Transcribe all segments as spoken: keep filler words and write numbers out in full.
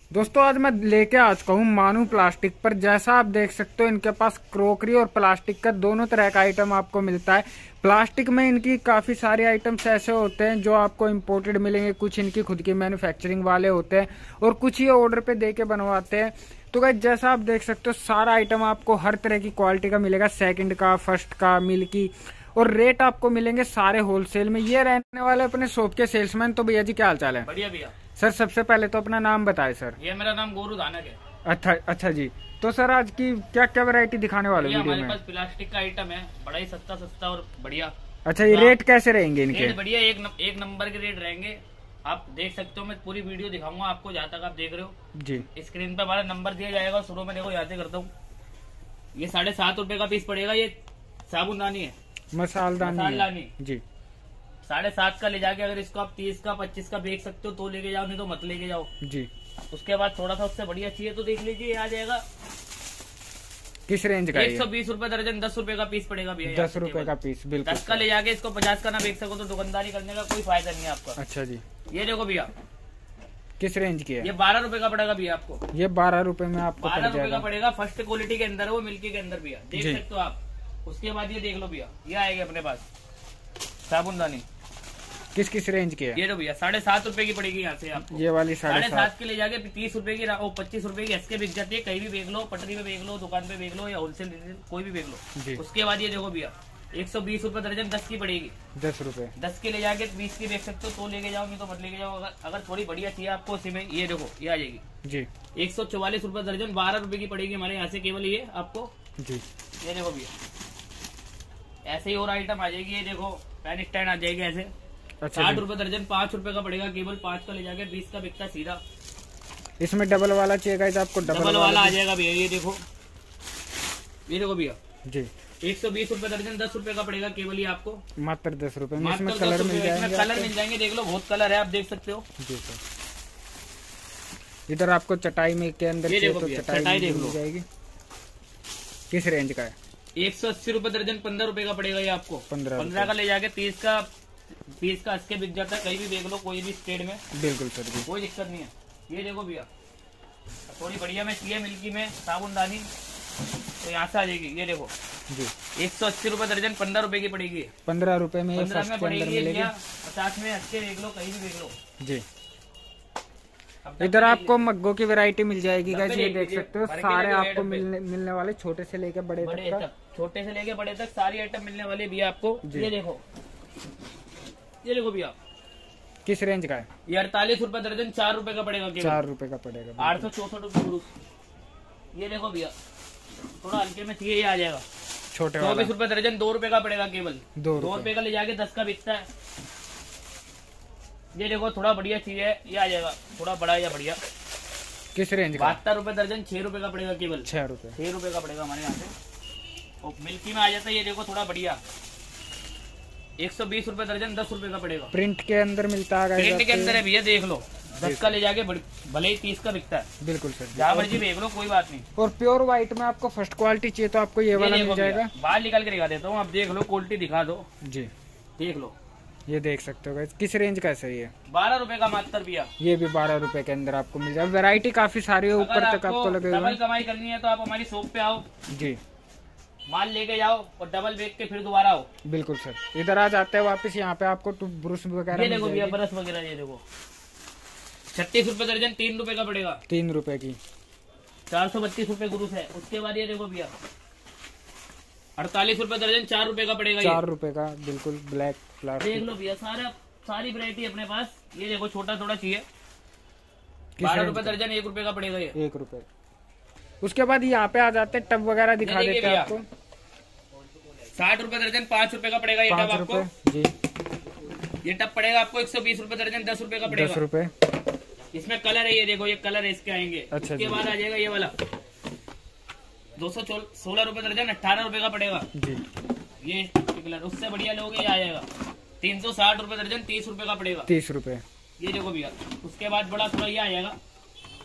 दोस्तों आज मैं लेके आ चुका हूँ मानू प्लास्टिक पर। जैसा आप देख सकते हो इनके पास क्रोकरी और प्लास्टिक का दोनों तरह का आइटम आपको मिलता है। प्लास्टिक में इनकी काफ़ी सारे आइटम्स ऐसे होते हैं जो आपको इंपोर्टेड मिलेंगे, कुछ इनकी खुद की मैन्युफैक्चरिंग वाले होते हैं और कुछ ये ऑर्डर पे दे के बनवाते हैं। तो गाइस जैसा आप देख सकते हो सारा आइटम आपको हर तरह की क्वालिटी का मिलेगा, सेकंड का, फर्स्ट का, मिल्की, और रेट आपको मिलेंगे सारे होलसेल में। ये रहने वाले अपने शॉप के सेल्समैन। तो भैया जी क्या हाल चाल है? बढ़िया भैया। सर सबसे पहले तो अपना नाम बताएं सर। ये मेरा नाम गोरू धानक है। अच्छा अच्छा जी। तो सर आज की क्या क्या वैरायटी दिखाने वाले वीडियो में? हमारे पास प्लास्टिक का आइटम है, बड़ा ही सस्ता सस्ता और बढ़िया। अच्छा ये रेट कैसे रहेंगे इनके? रेट बढ़िया, एक न, एक नंबर के रेट रहेंगे। आप देख सकते हो, मैं पूरी वीडियो दिखाऊंगा आपको जहाँ तक आप देख रहे हो जी। स्क्रीन पे हमारा नंबर दिया जाएगा। शुरू में देखो यहाँ से करता हूँ। ये साढ़े सात रुपए का पीस पड़ेगा। ये साबुनदानी है, मसालदानी मसालदानी जी। साढ़े सात का ले जाके अगर इसको आप तीस का पच्चीस का बेच सकते हो तो लेके जाओ, नहीं तो मत लेके जाओ जी। उसके बाद थोड़ा सा उससे बढ़िया चाहिए तो देख लीजिए, आ जाएगा। किस रेंज का? एक सौ बीस रूपए दर्जन, दस रूपए का पीस पड़ेगा भैया। दस रुपए का पीस, बिल्कुल। दस का ले जाके इसको पचास का ना बेच सको तो दुकानदारी करने का कोई फायदा नहीं है आपका। अच्छा जी। ये देखो भैया, किस रेंज की है? ये बारह रुपए का पड़ेगा भैया आपको। ये बारह रुपए में आपको बारह पड़ रुपए का जाएगा। पड़ेगा। फर्स्ट क्वालिटी के अंदर है वो, मिल्की के अंदर भैया, देख जी। सकते हो आप। उसके बाद ये देख लो भैया, ये आएगी अपने पास साबुनदानी। किस किस रेंज की है? ये तो भैया साढ़े सात रुपए की पड़ेगी यहाँ से आपको। ये वाली साढ़े साढ़े सात सात के ले जाके तीस रुपए की और पच्चीस रुपए की ऐसे बिक जाती है। कहीं भी बेच लो, पटरी पे बेच लो, दुकान पे बेच लो या होलसेल कोई भी बेच जी। लो। उसके बाद ये देखो भैया, एक सौ बीस रूपए दर्जन, दस की पड़ेगी। दस रुपए दस के ले जाके बीस की बेच सकते हो तो लेके जाओ, नहीं तो मत लेके जाओ। अगर अगर थोड़ी बढ़िया चाहिए आपको उसी में, ये देखो ये आ जाएगी जी। एक सौ चौवालीस रूपए दर्जन, बारह रुपए की पड़ेगी हमारे यहाँ से केवल ये आपको। जी। ये देखो भैया, ऐसे ही और आइटम आ जाएगी। ये देखो पेन स्टैंड आ जाएगी ऐसे, अच्छा साठ जी। रुपए दर्जन, पांच रुपए का पड़ेगा केवल। पांच का ले जाके बीस का बिकता सीधा। इसमें डबल वाला चाहिए गाइस आपको? डबल, डबल वाला आ जाएगा भैया। ये देखो, ये देखो भैया, जी। एक सौ बीस रूपए दर्जन, दस रुपए का पड़ेगा केवल ये आपको। मात्र दस रुपए में मात्र इसमें दस कलर रुपए मिल में। इसमें जाएंगे कलर आपको? मिल जाएंगे, देख लो बहुत कलर है, आप देख सकते हो। जी सर। इधर आपको चटाई में के अंदर ये चाहिए देखो तो भैया, चटाई चटाई भी देख मिल लो। जाएगी। किस रेंज का है? एक सौ अस्सी रूपए दर्जन, पंद्रह रुपए का पड़ेगा ये आपको। पंद्रह पंद्रह का ले जाके तीस का, बीस का अस्के बिक जाता है। कहीं भी देख लो, कोई भी स्टेट में, बिल्कुल सर जी। कोई दिक्कत नहीं है। ये देखो भैया, थोड़ी बढ़िया में चाहिए मिल्की में साबुनदानी तो यहाँ से आ जाएगी। ये देखो जी। एक सौ अस्सी रूपए दर्जन, पंद्रह रुपए की पड़ेगी। पंद्रह रुपए में ये पंद्रह फर्स्ट में के अंदर पड़ेगी मिलेगी पचास में अस्के देख लो, कहीं भी देख लो जी। अब इधर आपको मग्गों की वैरायटी मिल जाएगी गाइस, ये देख देख लीजिए, सकते हो। भर के सारे देखो आपको रेट पे। मिलने मिलने वाले, छोटे से लेकर बड़े बड़े तक का। तक, छोटे से लेके बड़े तक सारी आइटम मिलने वाली भैया आपको। जी। ये देखो, ये देखो भैया, किस रेंज का है? ये अड़तालीस रूपए दर्जन, चार रुपए का पड़ेगा केवल। चार रुपए का पड़ेगा। आठ सौ चौसठ रूपए गुरु। ये देखो भैया, थोड़ा हल्के में चाहिए, ये आ जाएगा छोटे वाला चौबीस रूपए दर्जन, दो रुपए का पड़ेगा केवल। दो दो रुपए रुपए का ले जाके दस का बिकता है। ये देखो थोड़ा बढ़िया चीज है, ये आ जाएगा थोड़ा बड़ा या बढ़िया। किस रेंज का? बहत्तर रुपए दर्जन, छह रुपए का पड़ेगा केवल। छह रुपए छह रुपए का पड़ेगा हमारे यहाँ से। और मिल्की में आ जाता है, ये देखो थोड़ा बढ़िया, एक सौ बीस रूपए दर्जन, दस रुपए का पड़ेगा। प्रिंट के अंदर मिलता है। प्रिंट के अंदर है भैया, देख लो। दस का ले जाके भले ही तीस का बिकता है। बिल्कुल सर। जहाँ मर्जी देख लो, कोई बात नहीं। और प्योर व्हाइट में आपको फर्स्ट क्वालिटी चाहिए तो आपको ये वाला मिल जाएगा। बाहर निकाल के दिखा देता हूँ, आप देख लो, क्वालिटी दिखा दो। जी देख लो, ये देख सकते हो गाइस। किस रेंज का है सर ये? बारह रुपए का मात्र भैया। ये भी बारह रुपए के अंदर आपको मिल जाएगा। वैरायटी काफी सारी है, ऊपर तक आपको लगेगा। डबल कमाई करनी है तो आप हमारी शॉप पे आओ, जी। माल लेके जाओ और डबल बेच के फिर दोबारा आओ। बिल्कुल सर। इधर आ जाते हैं वापस, यहाँ पे आपको ब्रश वगैरह ये मिल देखो भैया, जाएगी। ब्रश वगैरह, ये देखो छत्तीस रुपए दर्जन, तीन रुपए का पड़ेगा। तीन रुपए की चार सौ बत्तीस रुपए गुरुस है। उसके बाद ये देखो भैया, अड़तालीस रुपए दर्जन, चार रुपए का पड़ेगा। चार रुपए का, बिल्कुल ब्लैक देख प्लास्टिक। लो भैया, सारा सारी वैरायटी अपने पास। ये देखो छोटा थोड़ा चाहिए, बारह रुपए दर्जन, एक रुपए का पड़ेगा ये। एक रुपए। उसके बाद यहाँ पे आ जाते हैं, टब वगैरह दिखा ये देते हैं आपको। साठ रुपए दर्जन, पांच रुपए का पड़ेगा ये टब पाँच आपको। रुपए जी। ये टब पड़ेगा आपको एक सौ बीस रुपए दर्जन, दस रुपए का दस पड़ेगा। रुपए। इसमें कलर है, ये देखो, ये कलर है इसके आएंगे। अच्छा उसके जी। बाद आ जाएगा ये वाला, दो सौ सोलह रुपए दर्जन, अट्ठारह रुपए का पड़ेगा जी। ये कलर। उससे बढ़िया लोगे, ये आ जाएगा तीन सौ साठ रुपए दर्जन, तीस रुपए का पड़ेगा। तीस रुपए। ये देखो भैया। उसके बाद बड़ा थोड़ा ये आ जाएगा,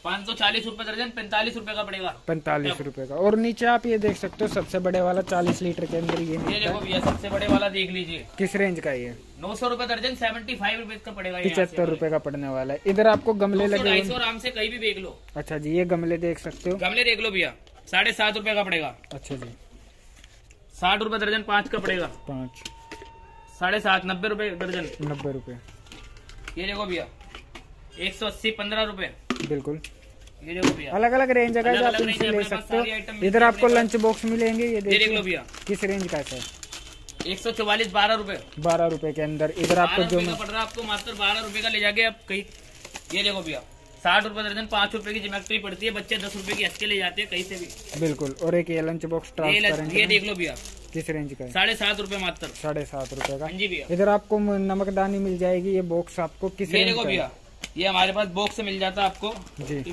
पाँच सौ चालीस रूपए दर्जन, पैंतालीस रूपए का पड़ेगा। पैंतालीस रूपए का। और नीचे आप ये देख सकते हो सबसे बड़े वाला चालीस लीटर के अंदर ये ये देखो भैया सबसे बड़े वाला देख लीजिए, किस रेंज का ये? नौ सौ रूपए दर्जन, सेवेंटी फाइव रुपीज का पड़ेगा। पिछहत्तर रूपए का पड़ने वाला है। इधर आपको गमले लगे ढाई सौ आराम से कहीं भी देख लो। अच्छा जी, ये गमले देख सकते हो, गमले देख लो भैया, साढ़े सात रूपए का पड़ेगा। अच्छा जी, साठ रूपए दर्जन पाँच का पड़ेगा। पाँच साढ़े सात, नब्बे रूपए दर्जन। नब्बे रूपए। ये देखो भैया एक सौ अस्सी, पंद्रह रूपए। बिल्कुल, ये देखो भैया अलग अलग रेंज है, अलग आप अलग इनसे रेंज ले अपने पास सकते हो। सारी आइटम इधर आपको अपने लंच बॉक्स मिलेंगे, ये ये देख लो देखिए भैया किस रेंज का है? एक सौ चौवालीस, बारह रूपए। बारह रूपए के अंदर। इधर आपको जो पड़ रहा है आपको मात्र बारह रूपए का ले जाके आप कहीं। ये देखो भैया साठ रूपए दर्जन, पाँच रूपए की ज्योमेट्री पड़ती है, बच्चे दस रूपए की हंस के ले जाते हैं कहीं से भी। बिल्कुल। और एक ये लंच बॉक्स ट्रांसपेरेंट, ये देख लो भैया किस रेंज का है? साढ़े सात रूपए मात्र। साढ़े सात रूपए का। जी भैया इधर आपको नमकदानी मिल जाएगी, ये बॉक्स आपको किस ये रेंज देखो का भैया, ये हमारे पास बॉक्स मिल जाता है आपको जी।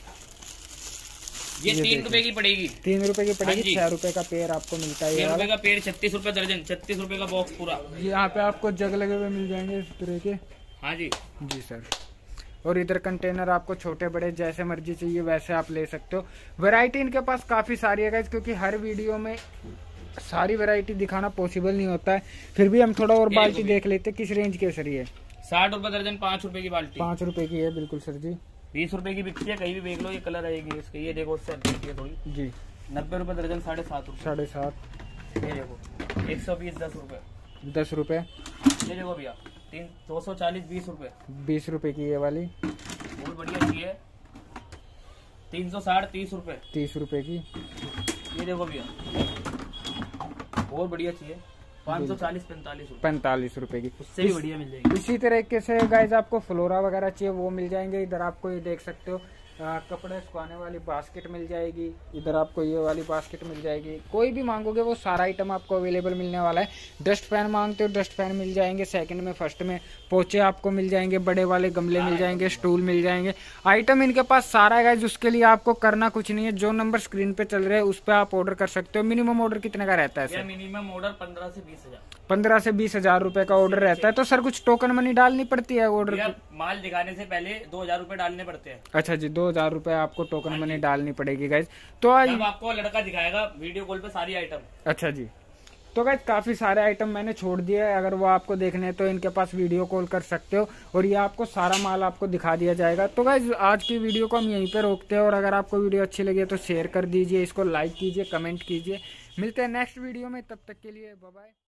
ये तीन रुपए की पड़ेगी। तीन रुपए की पड़ेगी। हाँ छह रुपए का पेड़ आपको मिलता है। छह रुपए का पेड़, छत्तीस रुपए दर्जन, छत्तीस रुपए का बॉक्स पूरा। यहाँ पे आपको जग लगे हुए मिल जाएंगे इस तरह के। हाँ जी जी सर। और इधर कंटेनर आपको छोटे बड़े जैसे मर्जी चाहिए वैसे आप ले सकते हो। वैरायटी इनके पास काफी सारी है गाइस, क्योंकि हर वीडियो में सारी वैरायटी दिखाना पॉसिबल नहीं होता है। फिर भी हम थोड़ा और बाल्टी देख लेते हैं किस रेंज के सर ये? साठ रुपए दर्जन, पाँच रुपए की बाल्टी। पाँच रुपए की है, बिल्कुल सर जी। बीस रुपए की बिकती है, कहीं भी देख लो, ये कलर आएगी इसके। ये देखो उससे अच्छी है थोड़ी जी। नब्बे रुपए दर्जन, साढ़े सात रुपए। साढ़े सात। ये देखो एक सौ बीस, दस रुपए। दस रुपए। ये देखो भैया तीन दो सौ चालीस, बीस रुपए। बीस रुपए की ये वाली बहुत बढ़िया चीज है। तीन सौ साठ, तीस रुपए। तीस रुपए की। ये देखो भैया बहुत बढ़िया चीज है, पाँच सौ चालीस, पैंतालीस रुपए। पैंतालीस रुपए की। उससे भी बढ़िया मिल जाएगी। इसी तरीके से गाइज आपको फ्लोरा वगैरह चाहिए वो मिल जाएंगे। इधर आपको ये देख सकते हो आ, कपड़े सुखाने वाली बास्केट मिल जाएगी। इधर आपको ये वाली बास्केट मिल जाएगी। कोई भी मांगोगे वो सारा आइटम आपको अवेलेबल मिलने वाला है। डस्ट फैन मांगते हो डस्ट फैन मिल जाएंगे सेकंड में, फर्स्ट में पोचे आपको मिल जाएंगे, बड़े वाले गमले मिल जाएंगे, स्टूल मिल जाएंगे। आइटम इनके पास सारा है गाइज, उसके लिए आपको करना कुछ नहीं है। जो नंबर स्क्रीन पे चल रहे हैं उस पर आप ऑर्डर कर सकते हो। मिनिमम ऑर्डर कितने का रहता है सर? मिनिमम ऑर्डर पंद्रह से बीस हजार पंद्रह से बीस हजार रुपए का ऑर्डर रहता है। तो सर कुछ टोकन मनी डालनी पड़ती है ऑर्डर? माल दिखाने से पहले दो हजार रूपए डालने पड़ते हैं। अच्छा जी, दो हजार रुपए आपको टोकन मनी डालनी पड़ेगी गाइज। तो आज जब आपको लड़का दिखाएगा वीडियो कॉल पे सारी आइटम। अच्छा जी, तो गाइज काफी सारे आइटम मैंने छोड़ दिए है। अगर वो आपको देखने हैं तो इनके पास वीडियो कॉल कर सकते हो और ये आपको सारा माल आपको दिखा दिया जाएगा। तो गाइज आज की वीडियो को हम यहीं पे रोकते हैं। और अगर आपको वीडियो अच्छी लगी तो शेयर कर दीजिए, इसको लाइक कीजिए, कमेंट कीजिए। मिलते हैं नेक्स्ट वीडियो में, तब तक के लिए बाय बाय।